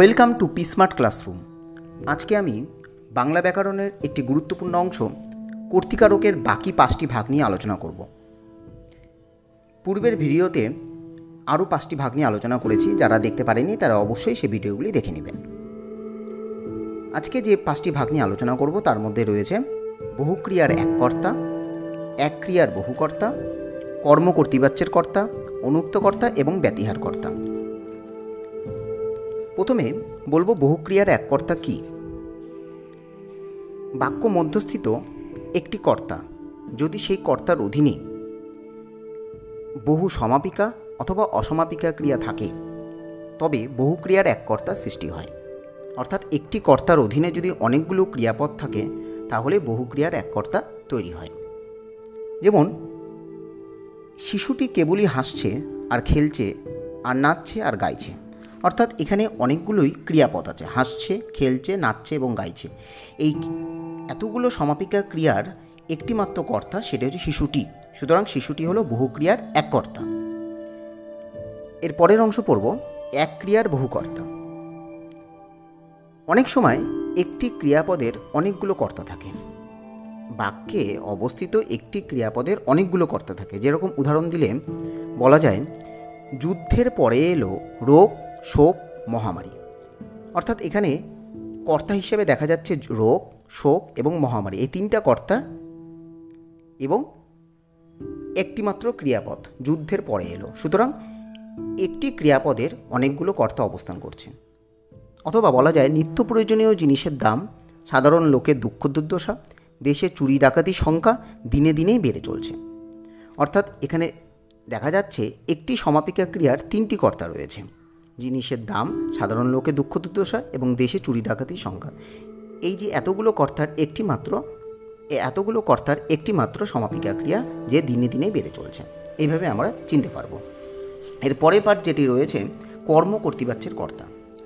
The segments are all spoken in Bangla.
Welcome to P smart classroom. আজকে আমি বাংলা ব্যাকরণের একটি গুরুত্বপূর্ণ অংশ কর্তৃকারকের বাকি 5টি ভাগ নিয়ে আলোচনা করব। পূর্বের ভিডিওতে আরও 5টি ভাগ নিয়ে আলোচনা করেছি, যারা দেখতে পারেনি তারা অবশ্যই সেই ভিডিওগুলি দেখে নেবেন। আজকে যে 5টি ভাগ নিয়ে আলোচনা করব তার মধ্যে রয়েছে বহুক্রিয়ার এক কর্তা, এক ক্রিয়ার বহু কর্তা, কর্মকর্তৃবাচ্যের কর্তা, অনুক্ত কর্তা এবং ব্যতিহার কর্তা। প্রথমে বলবো বহুক্রিয়ার এক কর্তা কী। বাক্য মধ্যস্থিত একটি কর্তা যদি সেই কর্তার অধীনে বহু সমাপিকা অথবা অসমাপিকা ক্রিয়া থাকে তবে বহুক্রিয়ার এক কর্তা সৃষ্টি হয়। অর্থাৎ একটি কর্তার অধীনে যদি অনেকগুলো ক্রিয়াপদ থাকে তাহলে বহুক্রিয়ার এক কর্তা তৈরি হয়। যেমন শিশুটি কেবলই হাসছে আর খেলছে আর নাচছে আর গাইছে। অর্থাৎ এখানে অনেকগুলোই ক্রিয়াপদ আছে, হাসছে, খেলছে, নাচছে এবং গাইছে। এই এতগুলো সমাপিকা ক্রিয়ার একটি মাত্র কর্তা, সেটা হচ্ছে শিশুটি। সুতরাং শিশুটি হলো বহুক্রিয়ার এক কর্তা। এর পরের অংশ পড়ব এক ক্রিয়ার বহু কর্তা। অনেক সময় একটি ক্রিয়াপদের অনেকগুলো কর্তা থাকে। বাক্যে অবস্থিত একটি ক্রিয়াপদের অনেকগুলো কর্তা থাকে। যেরকম উদাহরণ দিলে বলা যায় যুদ্ধের পরে এলো রোগ, শোক, মহামারী। অর্থাৎ এখানে কর্তা হিসেবে দেখা যাচ্ছে রোগ, শোক এবং মহামারী, এই তিনটা কর্তা এবং একটিমাত্র ক্রিয়াপদ যুদ্ধের পরে এলো। সুতরাং একটি ক্রিয়াপদের অনেকগুলো কর্তা অবস্থান করছে। অথবা বলা যায় নিত্য প্রয়োজনীয় জিনিসের দাম, সাধারণ লোকের দুঃখ দুর্দশা, দেশে চুরি ডাকাতির সংখ্যা দিনে দিনেই বেড়ে চলছে। অর্থাৎ এখানে দেখা যাচ্ছে একটি সমাপিকা ক্রিয়ার তিনটি কর্তা রয়েছে: জিনিসের দাম, সাধারণ লোকের দুঃখ দুর্দশা এবং দেশে চুরি ডাকাতির সংখ্যা। এই যে এতগুলো কর্তার একটি মাত্র সমাপিকা ক্রিয়া যে দিনে দিনে বেড়ে চলছে, এইভাবে আমরা চিনতে পারবো। এর পরের পার্ট যেটি রয়েছে কর্মকর্তৃবাচ্যের কর্তা।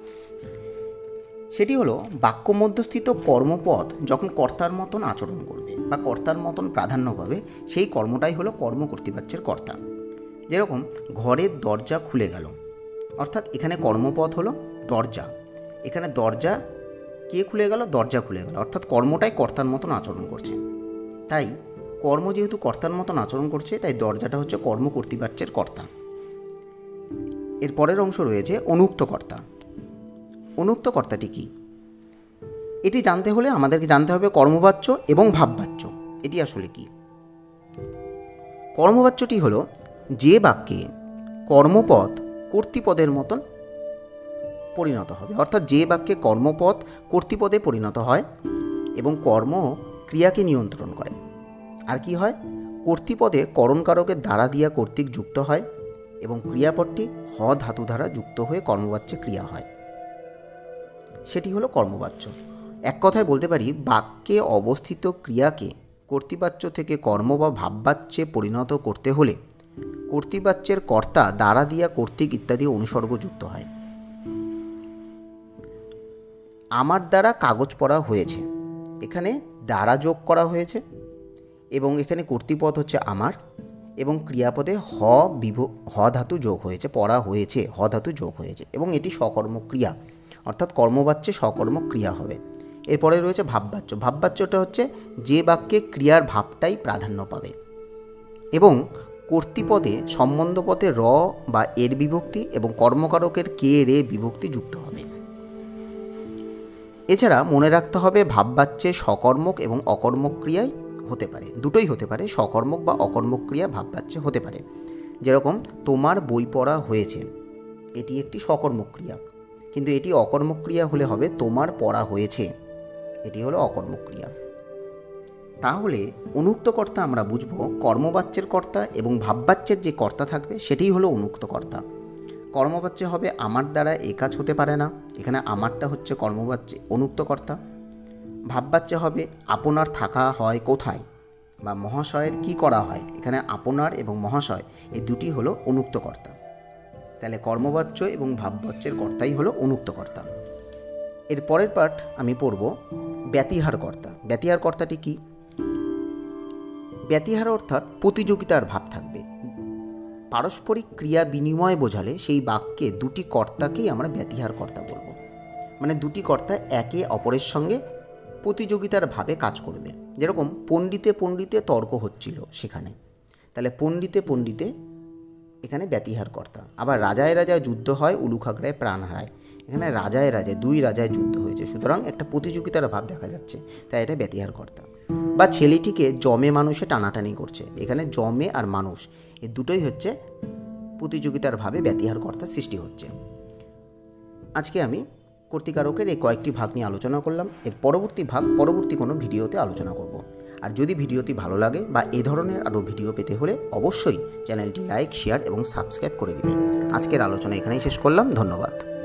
সেটি হলো বাক্য মধ্যস্থিত কর্মপদ যখন কর্তার মতন আচরণ করবে বা কর্তার মতন প্রাধান্য পাবে, সেই কর্মটাই হলো কর্মকর্তৃবাচ্যের কর্তা। যেরকম ঘরের দরজা খুলে গেল, অর্থাৎ এখানে কর্মপদ হলো দরজা। এখানে দরজা কে খুলে গেল? দরজা খুলে গেল। অর্থাৎ কর্মটাই কর্তার মতন আচরণ করছে। তাই কর্ম যেহেতু কর্তার মতন আচরণ করছে, তাই দরজাটা হচ্ছে কর্মকর্তৃবাচ্যের কর্তা। এর পরের অংশ রয়েছে অনুক্ত কর্তা। অনুক্ত কর্তাটি কি? এটি জানতে হলে আমাদেরকে জানতে হবে কর্মবাচ্য এবং ভাববাচ্য। এটি আসলে কি? কর্মবাচ্যটি হলো যে বাক্যে কর্মপদ কর্তৃপদের মতন পরিণত হবে। অর্থাৎ যে বাক্যে কর্মপদ কর্তৃপদে পরিণত হয় এবং কর্ম ক্রিয়াকে নিয়ন্ত্রণ করে। আর কি হয়? কর্তৃপদে করণকারকের দ্বারা দিয়া কর্তৃক যুক্ত হয় এবং ক্রিয়াপদটি হ ধাতু দ্বারা যুক্ত হয়ে কর্মবাচ্যে ক্রিয়া হয়, সেটি হলো কর্মবাচ্য। এক কথায় বলতে পারি বাক্যে অবস্থিত ক্রিয়াকে কর্তৃবাচ্য থেকে কর্ম বা ভাববাচ্যে পরিণত করতে হলে কর্তৃবাচ্যের কর্তা দ্বারা দিয়া কর্তৃক ইত্যাদি অনুসর্গ যুক্ত হয়। আমার দ্বারা কাগজ পড়া হয়েছে, এখানে দ্বারা যোগ করা হয়েছে এবং এখানে কর্তৃপদ হচ্ছে আমার এবং ক্রিয়াপদে হ ধাতু যোগ হয়েছে, পড়া হয়েছে, হ ধাতু যোগ হয়েছে এবং এটি সকর্মক্রিয়া, অর্থাৎ কর্মবাচ্যে সকর্মক্রিয়া হবে। এরপরে রয়েছে ভাববাচ্য। ভাববাচ্যটা হচ্ছে যে বাক্যে ক্রিয়ার ভাবটাই প্রাধান্য পাবে এবং কর্তৃপদে সম্বন্ধপদে র বা এর বিভক্তি এবং কর্মকারকের কে রে বিভক্তি যুক্ত হবে। এছাড়া মনে রাখতে হবে ভাববাচ্যে সকর্মক এবং অকর্মক ক্রিয়াই হতে পারে, দুটোই হতে পারে, সকর্মক বা অকর্মক ক্রিয়া ভাববাচ্যে হতে পারে। যেরকম তোমার বই পড়া হয়েছে, এটি একটি সকর্মক ক্রিয়া, কিন্তু এটি অকর্মক ক্রিয়া হলে হবে তোমার পড়া হয়েছে, এটি হলো অকর্মক ক্রিয়া। তাহলে অনুক্ত কর্তা আমরা বুঝব কর্মবাচ্যের কর্তা এবং ভাববাচ্যের যে কর্তা থাকবে সেটাই হলো অনুক্ত কর্তা। কর্মবাচ্যে হবে আমার দ্বারা এ কাজ হতে পারে না, এখানে আমারটা হচ্ছে কর্মবাচ্যে অনুক্ত কর্তা। ভাববাচ্যে হবে আপনার থাকা হয় কোথায় বা মহাশয়ের কি করা হয়, এখানে আপনার এবং মহাশয় এই দুটি হলো অনুক্ত কর্তা। তাহলে কর্মবাচ্য এবং ভাববাচ্যের কর্তাই হলো অনুক্ত কর্তা। এর পরের পার্ট আমি পড়ব ব্যতিহার কর্তা। ব্যতিহার কর্তাটি কি? ব্যতিহার অর্থাৎ প্রতিযোগিতার ভাব থাকবে। পারস্পরিক ক্রিয়া বিনিময় বোঝালে সেই বাক্যে দুটি কর্তাকেই আমরা ব্যতিহার কর্তা বলবো। মানে দুটি কর্তা একে অপরের সঙ্গে প্রতিযোগিতার ভাবে কাজ করবে। যেরকম পণ্ডিতে পণ্ডিতে তর্ক হচ্ছিল সেখানে, তাহলে পণ্ডিতে পণ্ডিতে এখানে ব্যতিহার কর্তা। আবার রাজায় রাজায় যুদ্ধ হয়, উলুখাগড়ায় প্রাণ হারায়, এখানে রাজায় রাজায় দুই রাজায় যুদ্ধ হয়েছে, সুতরাং একটা প্রতিযোগিতার ভাব দেখা যাচ্ছে, তাই এটা ব্যতিহার কর্তা। বা ছেলেটিকে জমে মানুষে টানাটানি করছে, এখানে জমে আর মানুষ এই দুটোই হচ্ছে প্রতিযোগিতার ভাবে ব্যতিহার কর্তা সৃষ্টি হচ্ছে। আজকে আমি কর্তৃকারকের এই কয়েকটি ভাগ নিয়ে আলোচনা করলাম। এর পরবর্তী ভাগ পরবর্তী কোনো ভিডিওতে আলোচনা করব। আর যদি ভিডিওটি ভালো লাগে বা এ ধরনের আরও ভিডিও পেতে হলে অবশ্যই চ্যানেলটি লাইক, শেয়ার এবং সাবস্ক্রাইব করে দিবেন। আজকের আলোচনা এখানেই শেষ করলাম। ধন্যবাদ।